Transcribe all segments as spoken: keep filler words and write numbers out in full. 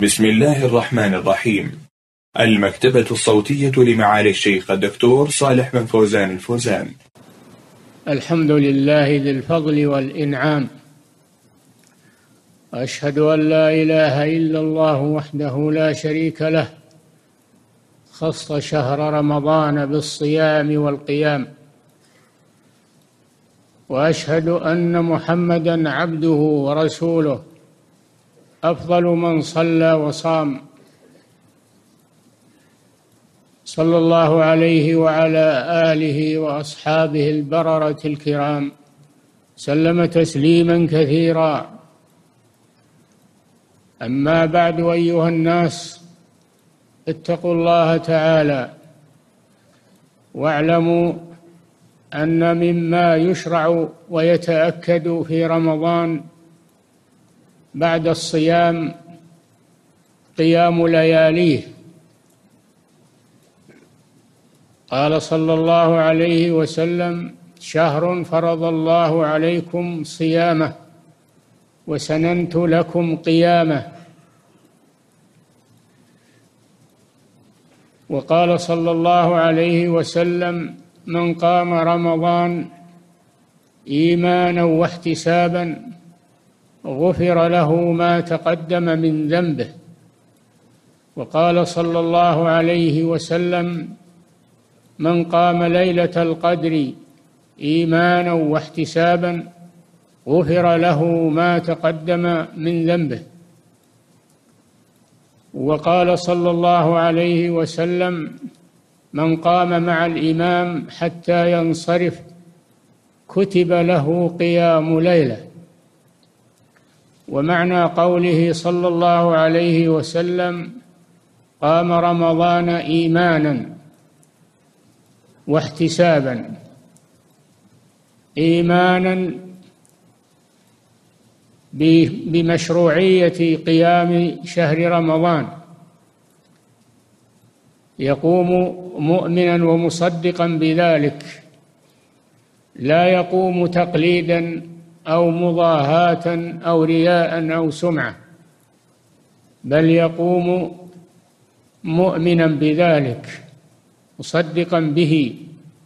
بسم الله الرحمن الرحيم. المكتبة الصوتية لمعالي الشيخ الدكتور صالح بن فوزان الفوزان. الحمد لله ذي الفضل والإنعام، وأشهد أن لا إله إلا الله وحده لا شريك له، خص شهر رمضان بالصيام والقيام، وأشهد أن محمدًا عبده ورسوله، أفضل من صلى وصام، صلى الله عليه وعلى آله وأصحابه البررة الكرام، سلم تسليمًا كثيرا. أما بعد، أيها الناس، اتقوا الله تعالى واعلموا أن مما يشرع ويتأكد في رمضان بعد الصيام قيام لياليه. قال صلى الله عليه وسلم: شهر فرض الله عليكم صيامه وسننت لكم قيامه. وقال صلى الله عليه وسلم: من قام رمضان إيمانا واحتسابا غفر له ما تقدم من ذنبه. وقال صلى الله عليه وسلم: من قام ليلة القدر إيمانا واحتسابا غفر له ما تقدم من ذنبه. وقال صلى الله عليه وسلم: من قام مع الإمام حتى ينصرف كتب له قيام ليلة. ومعنى قوله صلى الله عليه وسلم: قام رمضان إيمانا واحتسابا، إيمانا بمشروعية قيام شهر رمضان، يقوم مؤمنا ومصدقا بذلك، لا يقوم تقليدا أو مضاهاة أو رياء أو سمعة، بل يقوم مؤمنا بذلك مصدقا به،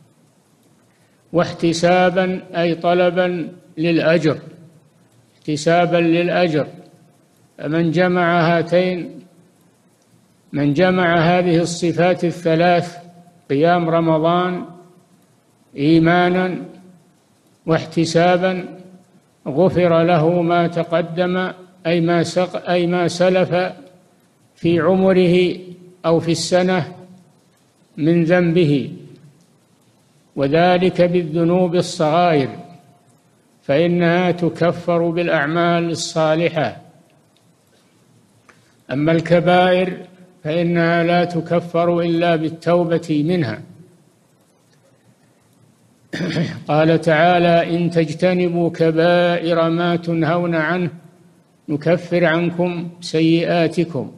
واحتسابا أي طلبا للأجر، احتسابا للأجر. فمن جمع هاتين من جمع هذه الصفات الثلاث، قيام رمضان إيمانا واحتسابا، غفر له ما تقدم أي ما سق أي ما سلف في عمره أو في السنة من ذنبه، وذلك بالذنوب الصغائر، فإنها تكفر بالأعمال الصالحة. أما الكبائر فإنها لا تكفر إلا بالتوبة منها. قال تعالى: إن تجتنبوا كبائر ما تنهون عنه نكفر عنكم سيئاتكم.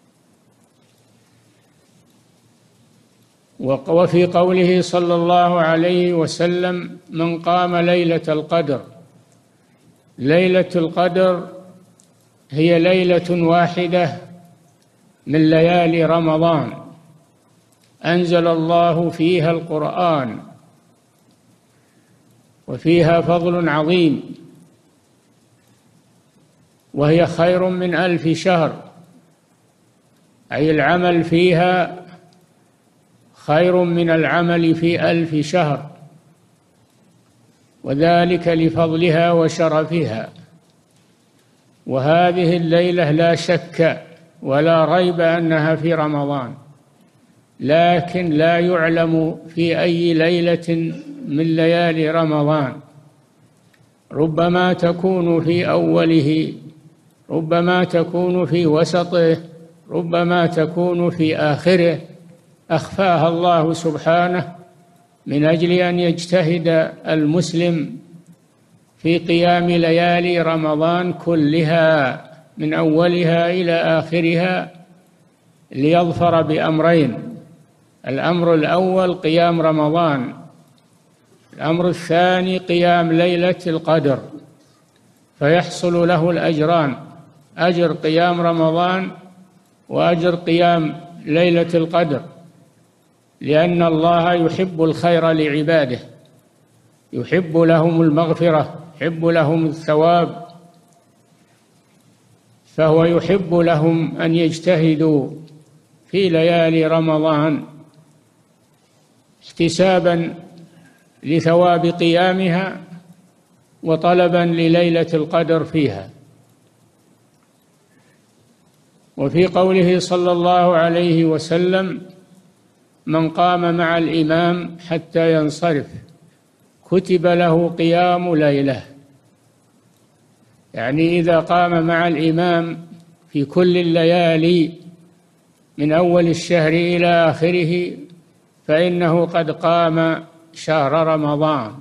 وفي قوله صلى الله عليه وسلم: من قام ليلة القدر. ليلة القدر هي ليلة واحدة من ليالي رمضان أنزل الله فيها القرآن، وفيها فضل عظيم، وهي خير من ألف شهر، أي العمل فيها خير من العمل في ألف شهر، وذلك لفضلها وشرفها. وهذه الليلة لا شك ولا ريب أنها في رمضان، لكن لا يعلم في أي ليلة من ليالي رمضان، ربما تكون في أوله، ربما تكون في وسطه، ربما تكون في آخره، أخفاها الله سبحانه من أجل أن يجتهد المسلم في قيام ليالي رمضان كلها من أولها إلى آخرها، ليظفر بأمرين: الأمر الأول قيام رمضان، الأمر الثاني قيام ليلة القدر، فيحصل له الأجران، أجر قيام رمضان وأجر قيام ليلة القدر، لأن الله يحب الخير لعباده، يحب لهم المغفرة، يحب لهم الثواب، فهو يحب لهم أن يجتهدوا في ليالي رمضان احتسابا لثواب قيامها وطلبا لليلة القدر فيها. وفي قوله صلى الله عليه وسلم: من قام مع الإمام حتى ينصرف كتب له قيام ليلة، يعني إذا قام مع الإمام في كل الليالي من أول الشهر إلى آخره فإنه قد قام شهر رمضان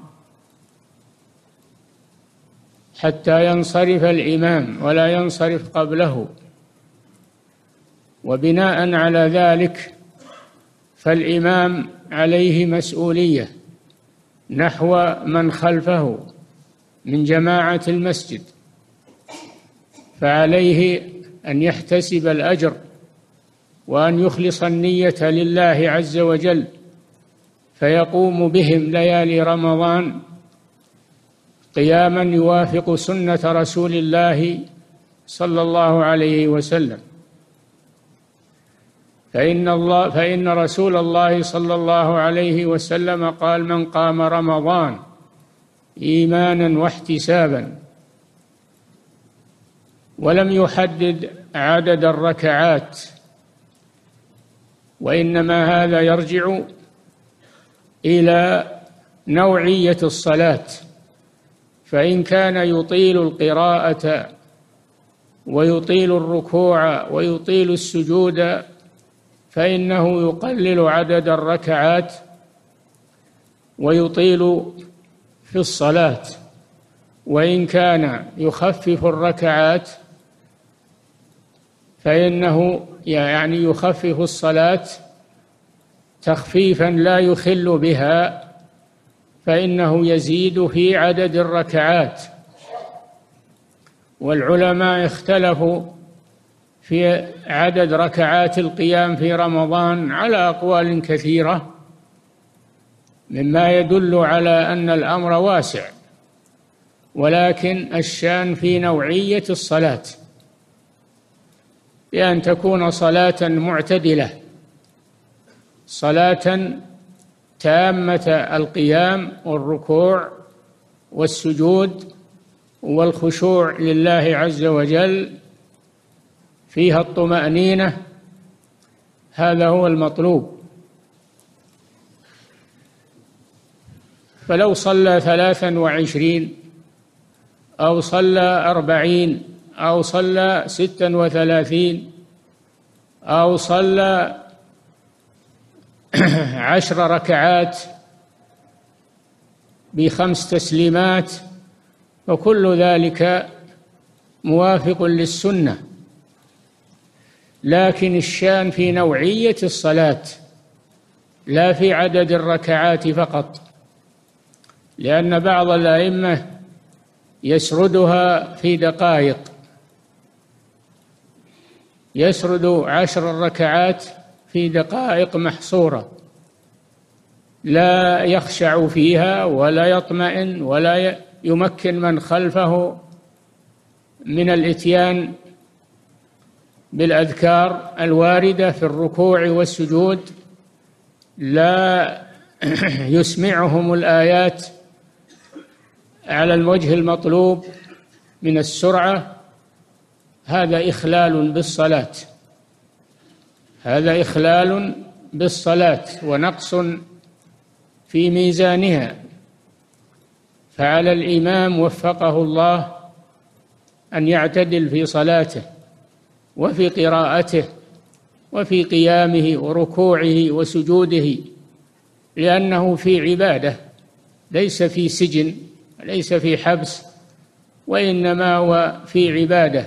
حتى ينصرف الإمام ولا ينصرف قبله. وبناء على ذلك فالإمام عليه مسؤولية نحو من خلفه من جماعة المسجد، فعليه أن يحتسب الأجر وأن يخلص النية لله عز وجل، فيقوم بهم ليالي رمضان قياما يوافق سنة رسول الله صلى الله عليه وسلم. فإن الله فإن رسول الله صلى الله عليه وسلم قال: من قام رمضان إيمانا واحتسابا، ولم يحدد عدد الركعات، وإنما هذا يرجع إلى نوعية الصلاة، فإن كان يطيل القراءة ويطيل الركوع ويطيل السجود فإنه يقلل عدد الركعات ويطيل في الصلاة، وإن كان يخفف الركعات فإنه يعني يخفف الصلاة تخفيفا لا يخل بها، فإنه يزيد في عدد الركعات. والعلماء اختلفوا في عدد ركعات القيام في رمضان على أقوال كثيرة، مما يدل على أن الأمر واسع، ولكن الشان في نوعية الصلاة، بأن تكون صلاة معتدلة، صلاة تامة القيام والركوع والسجود والخشوع لله عز وجل، فيها الطمأنينة، هذا هو المطلوب. فلو صلى ثلاثا وعشرين أو صلى أربعين أو صلى ستا وثلاثين أو صلى عشر ركعات بخمس تسليمات، وكل ذلك موافق للسنة، لكن الشان في نوعية الصلاة لا في عدد الركعات فقط، لأن بعض الأئمة يسردها في دقائق، يسرد عشر الركعات في دقائق محصورة، لا يخشع فيها ولا يطمئن ولا يمكن من خلفه من الإتيان بالأذكار الواردة في الركوع والسجود، لا يسمعهم الآيات على الوجه المطلوب من السرعة. هذا إخلال بالصلاة، هذا إخلال بالصلاة ونقص في ميزانها. فعلى الإمام وفقه الله أن يعتدل في صلاته وفي قراءته وفي قيامه وركوعه وسجوده، لأنه في عبادة، ليس في سجن، ليس في حبس، وإنما هو في عبادة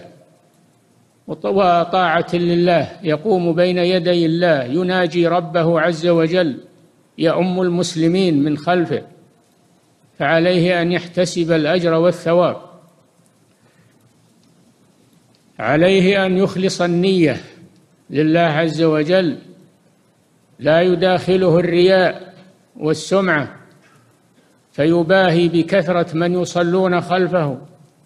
وطاعة لله، يقوم بين يدي الله يناجي ربه عز وجل، يؤم المسلمين من خلفه، فعليه أن يحتسب الأجر والثواب، عليه أن يخلص النية لله عز وجل، لا يداخله الرياء والسمعة فيباهي بكثرة من يصلون خلفه،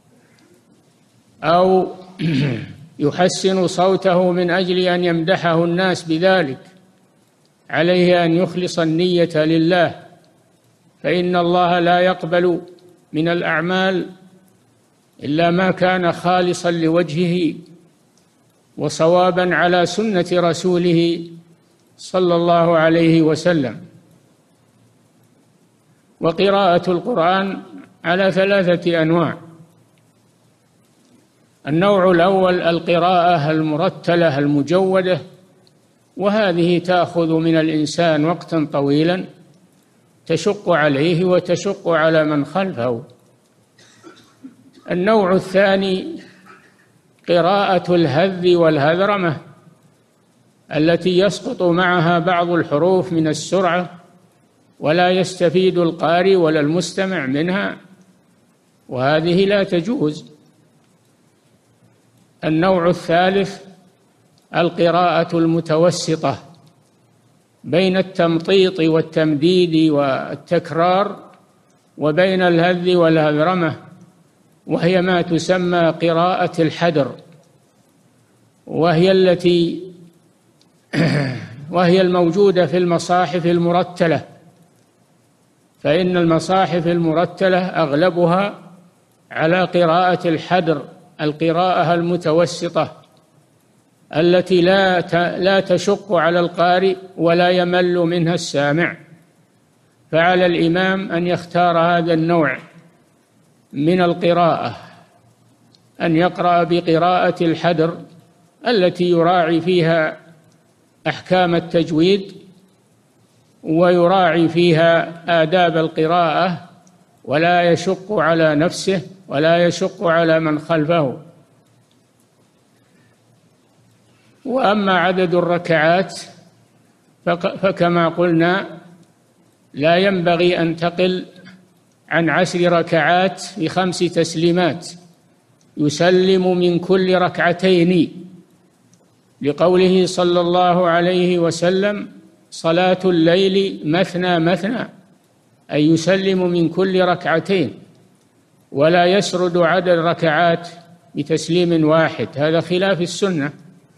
أو يحسن صوته من أجل أن يمدحه الناس بذلك. عليه أن يخلص النية لله، فإن الله لا يقبل من الأعمال إلا ما كان خالصا لوجهه وصوابا على سنة رسوله صلى الله عليه وسلم. وقراءة القرآن على ثلاثة أنواع: النوع الأول القراءة المرتلة المجودة، وهذه تأخذ من الإنسان وقتا طويلا تشق عليه وتشق على من خلفه. النوع الثاني قراءة الهذ والهذرمة التي يسقط معها بعض الحروف من السرعة ولا يستفيد القارئ ولا المستمع منها، وهذه لا تجوز. النوع الثالث القراءة المتوسطة بين التمطيط والتمديد والتكرار وبين الهذ والهذرمة، وهي ما تسمى قراءة الحدر، وهي التي وهي الموجودة في المصاحف المرتلة، فإن المصاحف المرتلة أغلبها على قراءة الحدر، القراءة المتوسطة التي لا لا تشق على القارئ ولا يمل منها السامع. فعلى الإمام أن يختار هذا النوع من القراءة، أن يقرأ بقراءة الحدر التي يراعي فيها أحكام التجويد ويراعي فيها آداب القراءة، ولا يشق على نفسه ولا يشق على من خلفه. وأما عدد الركعات فكما قلنا لا ينبغي أن تقل عن عشر ركعات بخمس تسليمات، يسلم من كل ركعتين، لقوله صلى الله عليه وسلم: صلاة الليل مثنى مثنى، أي يسلم من كل ركعتين، ولا يسرد عدد ركعات بتسليم واحد، هذا خلاف السنة.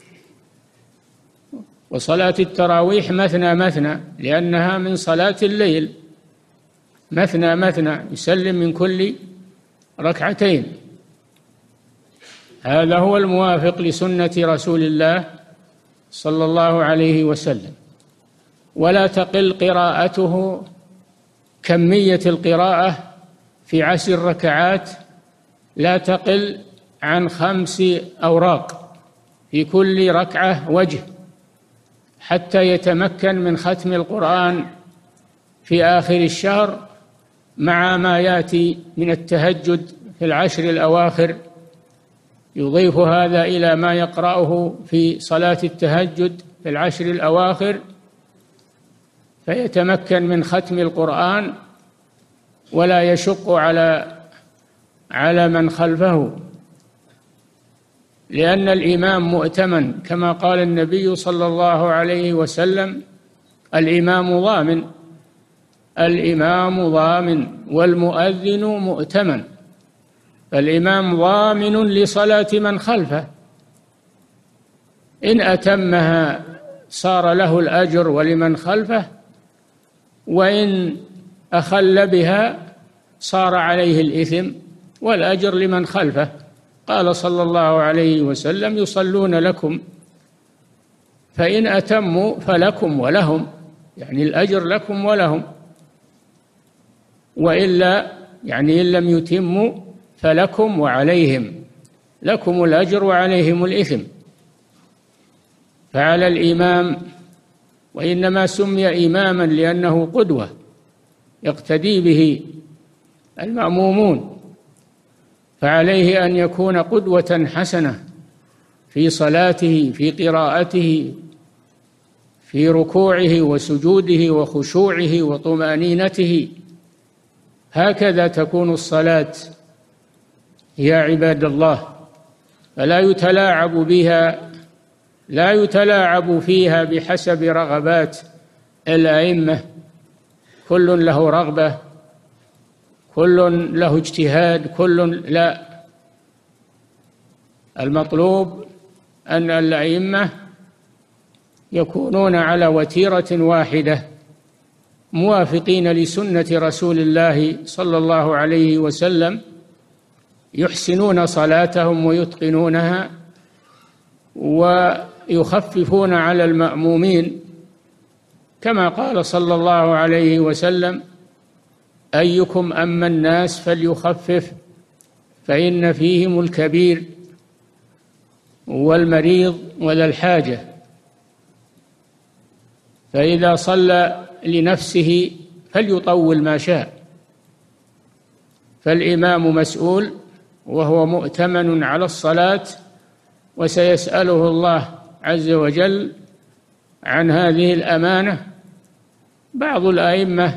وصلاة التراويح مثنى مثنى لأنها من صلاة الليل، مثنى مثنى يسلم من كل ركعتين، هذا هو الموافق لسنة رسول الله صلى الله عليه وسلم. ولا تقل قراءته، كمية القراءة في عشر ركعات لا تقل عن خمس أوراق في كل ركعة وجه، حتى يتمكن من ختم القرآن في آخر الشهر مع ما يأتي من التهجد في العشر الأواخر، يضيف هذا إلى ما يقرأه في صلاة التهجد في العشر الأواخر، فيتمكن من ختم القرآن ولا يشق على على من خلفه، لأن الإمام مؤتمن كما قال النبي صلى الله عليه وسلم: الإمام ضامن، الإمام ضامن والمؤذن مؤتمن. فالإمام ضامن لصلاة من خلفه، إن أتمها صار له الأجر ولمن خلفه، وإن أخل بها صار عليه الإثم والأجر لمن خلفه. قال صلى الله عليه وسلم: يصلون لكم فإن أتموا فلكم ولهم، يعني الأجر لكم ولهم، وإلا يعني إن لم يتموا فلكم وعليهم، لكم الأجر وعليهم الإثم. فعلى الإمام، وإنما سمي إماما لأنه قدوة يقتدي به المأمومون، فعليه أن يكون قدوة حسنة في صلاته، في قراءته، في ركوعه وسجوده وخشوعه وطمأنينته. هكذا تكون الصلاة يا عباد الله، فلا يتلاعب بها لا يتلاعب فيها بحسب رغبات الأئمة، كل له رغبة، كل له اجتهاد، كل لا. المطلوب أن الأئمة يكونون على وتيرة واحدة موافقين لسنة رسول الله صلى الله عليه وسلم، يحسنون صلاتهم ويتقنونها ويخففون على المأمومين، كما قال صلى الله عليه وسلم: أيكم أما الناس فليخفف فإن فيهم الكبير والمريض وذا الحاجة. فإذا صلى لنفسه فليطول ما شاء، فالإمام مسؤول وهو مؤتمن على الصلاة، وسيسأله الله عز وجل عن هذه الأمانة. بعض الأئمة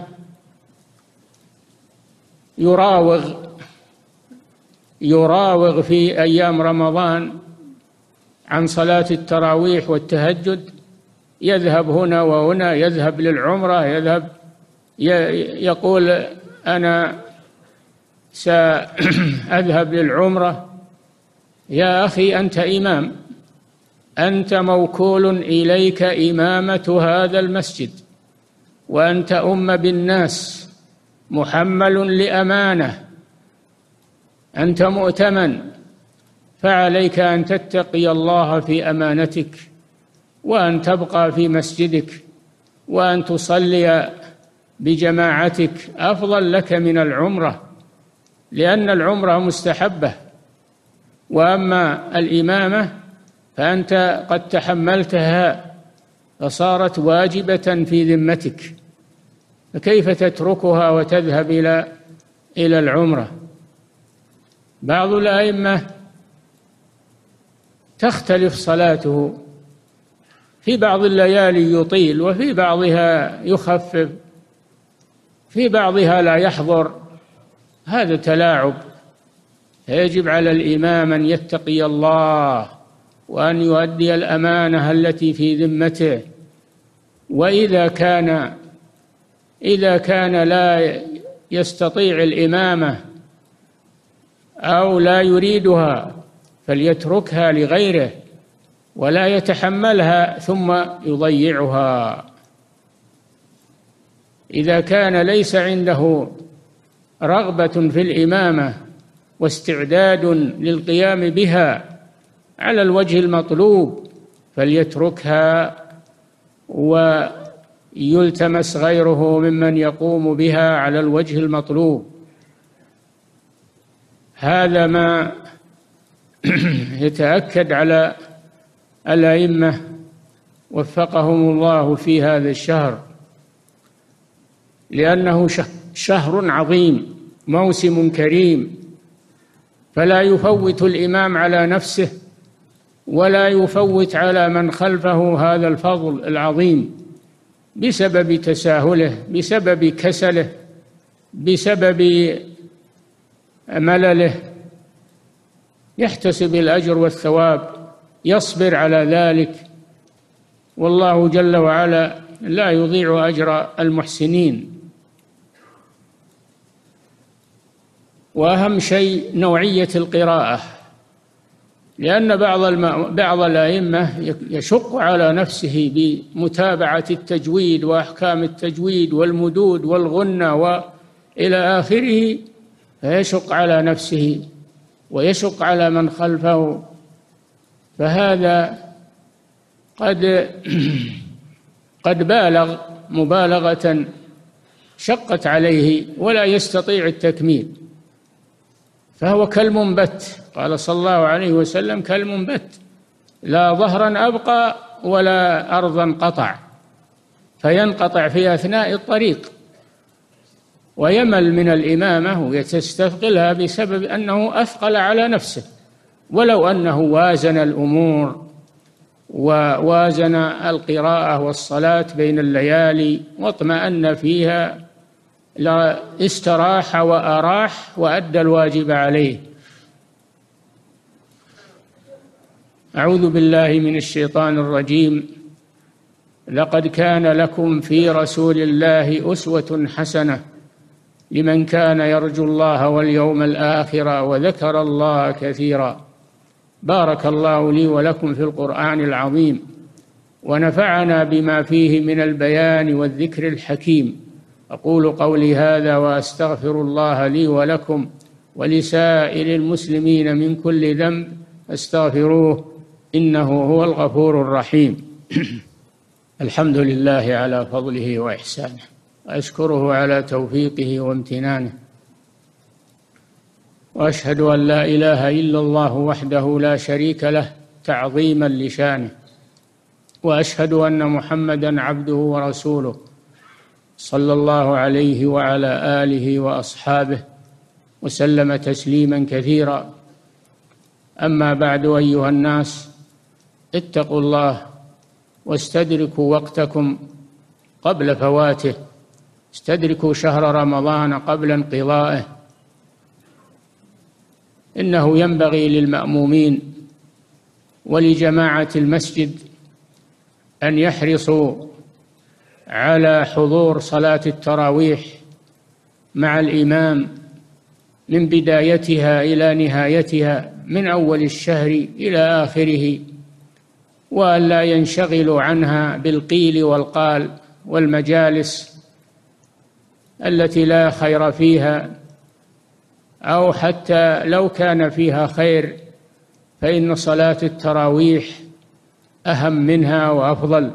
يراوغ يراوغ في أيام رمضان عن صلاة التراويح والتهجد، يذهب هنا وهنا، يذهب للعمرة، يذهب يقول أنا سأذهب للعمرة. يا أخي أنت إمام، أنت موكول إليك إمامة هذا المسجد، وأنت أم بالناس، محمل لأمانة، أنت مؤتمن، فعليك أن تتقي الله في أمانتك، وأن تبقى في مسجدك، وأن تصلي بجماعتك، أفضل لك من العمرة، لأن العمرة مستحبة. وأما الإمامة فأنت قد تحملتها فصارت واجبة في ذمتك، فكيف تتركها وتذهب إلى إلى العمرة؟ بعض الأئمة تختلف صلاته، في بعض الليالي يطيل، وفي بعضها يخفف، في بعضها لا يحضر، هذا تلاعب. يجب على الإمام أن يتقي الله وأن يؤدي الأمانة التي في ذمته. وإذا كان إذا كان لا يستطيع الإمامة أو لا يريدها فليتركها لغيره ولا يتحملها ثم يضيعها. إذا كان ليس عنده رغبة في الإمامة واستعداد للقيام بها على الوجه المطلوب فليتركها ويلتمس غيره ممن يقوم بها على الوجه المطلوب. هذا ما يتأكد على الأئمة وفقهم الله في هذا الشهر، لأنه شهر عظيم، موسم كريم، فلا يفوت الإمام على نفسه ولا يفوت على من خلفه هذا الفضل العظيم بسبب تساهله، بسبب كسله، بسبب ملله. يحتسب الأجر والثواب، يصبر على ذلك، والله جل وعلا لا يضيع أجر المحسنين. وأهم شيء نوعية القراءة، لأن بعض بعض الأئمة يشق على نفسه بمتابعة التجويد وأحكام التجويد والمدود والغنة وإلى آخره، فيشق على نفسه ويشق على من خلفه، فهذا قد قد بالغ مبالغة شقت عليه ولا يستطيع التكميل، فهو كالمنبت، قال صلى الله عليه وسلم: كالمنبت، لا ظهرا أبقى ولا أرضا قطع، فينقطع في أثناء الطريق ويمل من الإمامة ويستثقلها بسبب أنه أثقل على نفسه. ولو أنه وازن الأمور ووازن القراءة والصلاة بين الليالي واطمأن فيها لا استراح وأراح وأدى الواجب عليه. أعوذ بالله من الشيطان الرجيم. لقد كان لكم في رسول الله أسوة حسنة لمن كان يرجو الله واليوم الآخر وذكر الله كثيرا. بارك الله لي ولكم في القرآن العظيم، ونفعنا بما فيه من البيان والذكر الحكيم. أقول قولي هذا وأستغفر الله لي ولكم ولسائر المسلمين من كل ذنب، استغفروه إنه هو الغفور الرحيم. الحمد لله على فضله وإحسانه، وأشكره على توفيقه وامتنانه، وأشهد أن لا إله إلا الله وحده لا شريك له تعظيما لشانه، وأشهد أن محمدًا عبده ورسوله صلى الله عليه وعلى آله وأصحابه وسلم تسليما كثيرا. أما بعد، أيها الناس، اتقوا الله واستدركوا وقتكم قبل فواته، استدركوا شهر رمضان قبل انقضائه. إنه ينبغي للمأمومين ولجماعة المسجد أن يحرصوا على حضور صلاة التراويح مع الإمام من بدايتها إلى نهايتها، من أول الشهر إلى آخره، وأن لا ينشغلوا عنها بالقيل والقال والمجالس التي لا خير فيها، أو حتى لو كان فيها خير فإن صلاة التراويح أهم منها وأفضل.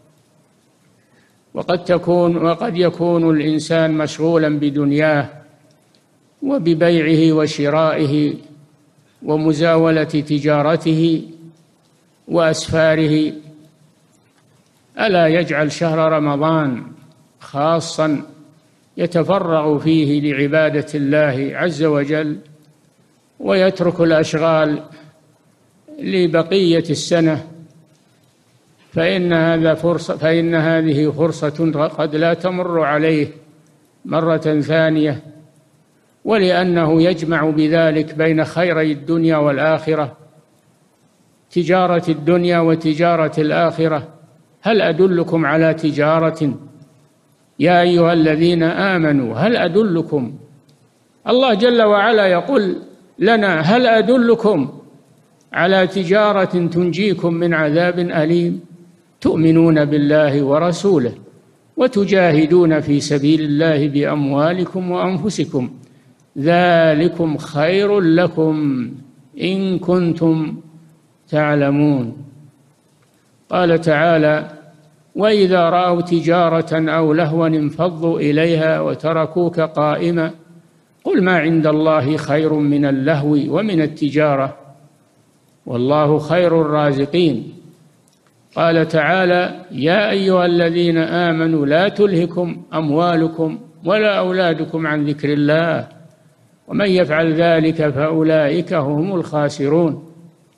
وقد تكون وقد يكون الإنسان مشغولا بدنياه وببيعه وشرائه ومزاولة تجارته وأسفاره، ألا يجعل شهر رمضان خاصا يتفرغ فيه لعبادة الله عز وجل، ويترك الأشغال لبقية السنة، فإن هذا فرصة فإن هذه فرصة قد لا تمر عليه مرة ثانية، ولأنه يجمع بذلك بين خيري الدنيا والآخرة، تجارة الدنيا وتجارة الآخرة. هل أدلكم على تجارة يا أيها الذين آمنوا هل أدلكم؟ الله جل وعلا يقول لنا: هل أدلكم على تجارة تنجيكم من عذاب أليم تؤمنون بالله ورسوله وتجاهدون في سبيل الله بأموالكم وأنفسكم ذلكم خير لكم إن كنتم تعلمون. قال تعالى: وإذا رأوا تجارة أو لهوا انفضوا إليها وتركوك قائما قل ما عند الله خير من اللهو ومن التجارة والله خير الرازقين. قال تعالى: يا أيها الذين آمنوا لا تلهكم أموالكم ولا أولادكم عن ذكر الله ومن يفعل ذلك فأولئك هم الخاسرون.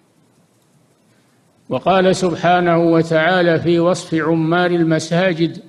وقال سبحانه وتعالى في وصف عمار المساجد: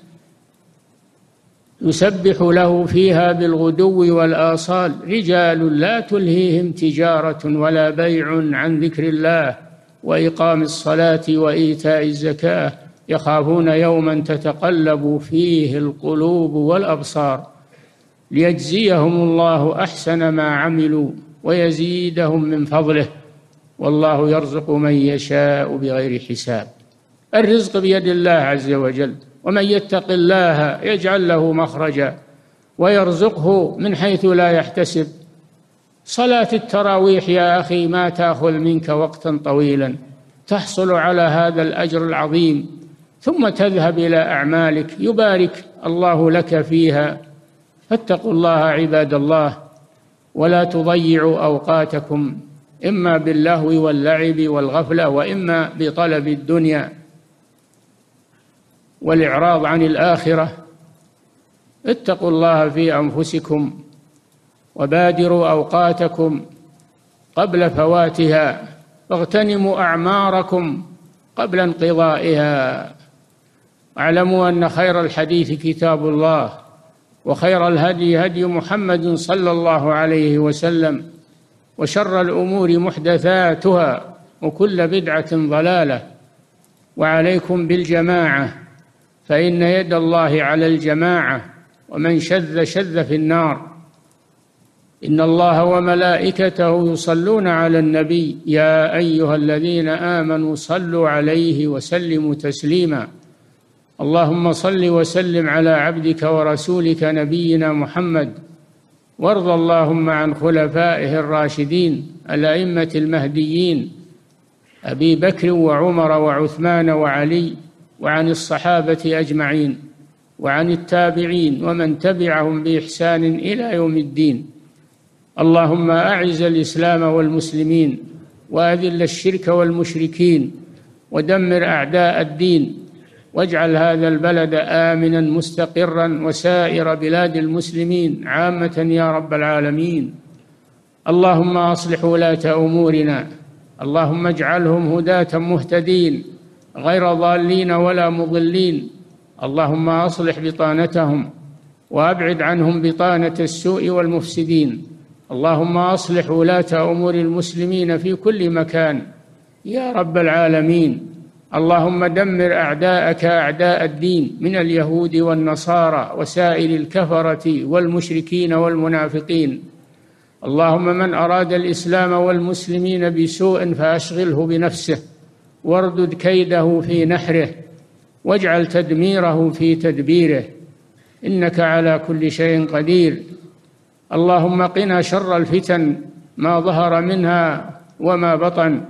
يسبح له فيها بالغدو والآصال رجال لا تلهيهم تجارة ولا بيع عن ذكر الله وإقام الصلاة وإيتاء الزكاة يخافون يوما تتقلب فيه القلوب والأبصار ليجزيهم الله أحسن ما عملوا ويزيدهم من فضله والله يرزق من يشاء بغير حساب. الرزق بيد الله عز وجل، ومن يتق الله يجعل له مخرجا ويرزقه من حيث لا يحتسب. صلاة التراويح يا أخي ما تأخذ منك وقتا طويلا، تحصل على هذا الأجر العظيم، ثم تذهب إلى أعمالك يبارك الله لك فيها. فاتقوا الله عباد الله، ولا تضيعوا أوقاتكم إما باللهو واللعب والغفلة، وإما بطلب الدنيا والإعراض عن الآخرة. اتقوا الله في أنفسكم وبادروا أوقاتكم قبل فواتها، واغتنموا أعماركم قبل انقضائها. اعلموا أن خير الحديث كتاب الله، وخير الهدي هدي محمد صلى الله عليه وسلم، وشر الأمور محدثاتها، وكل بدعة ضلالة. وعليكم بالجماعة فإن يد الله على الجماعة، ومن شذ شذ في النار. إن الله وملائكته يصلون على النبي يا أيها الذين آمنوا صلوا عليه وسلموا تسليما. اللهم صل وسلم على عبدك ورسولك نبينا محمد، وارض اللهم عن خلفائه الراشدين الأئمة المهديين أبي بكر وعمر وعثمان وعلي، وعن الصحابة أجمعين، وعن التابعين ومن تبعهم بإحسان إلى يوم الدين. اللهم أعز الإسلام والمسلمين، وأذل الشرك والمشركين، ودمر أعداء الدين، واجعل هذا البلد آمنا مستقرا وسائر بلاد المسلمين عامة يا رب العالمين. اللهم أصلح ولاة أمورنا، اللهم اجعلهم هداة مهتدين غير ضالين ولا مضلين. اللهم أصلح بطانتهم وأبعد عنهم بطانة السوء والمفسدين. اللهم أصلح ولاة أمور المسلمين في كل مكان يا رب العالمين. اللهم دمر أعداءك أعداء الدين من اليهود والنصارى وسائر الكفرة والمشركين والمنافقين. اللهم من أراد الإسلام والمسلمين بسوء فأشغله بنفسه، واردد كيده في نحره، واجعل تدميره في تدبيره، إنك على كل شيء قدير. اللهم قنا شر الفتن ما ظهر منها وما بطن.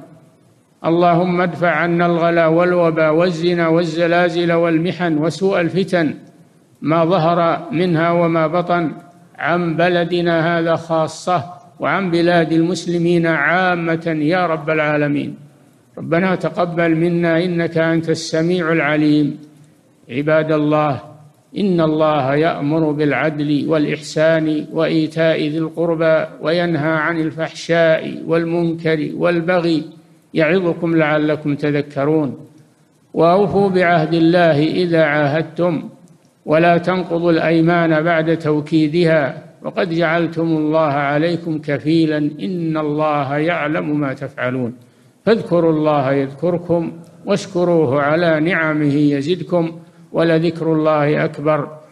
اللهم ادفع عنا الغلا والوبا والزنا والزلازل والمحن وسوء الفتن ما ظهر منها وما بطن عن بلدنا هذا خاصة، وعن بلاد المسلمين عامة يا رب العالمين. ربنا تقبل منا إنك أنت السميع العليم. عباد الله، إن الله يأمر بالعدل والإحسان وإيتاء ذي القربى وينهى عن الفحشاء والمنكر والبغي يعظكم لعلكم تذكرون. وأوفوا بعهد الله إذا عاهدتم، ولا تنقضوا الأيمان بعد توكيدها، وقد جعلتم الله عليكم كفيلا إن الله يعلم ما تفعلون. فاذكروا الله يذكركم، واشكروه على نعمه يزدكم، ولذكر الله أكبر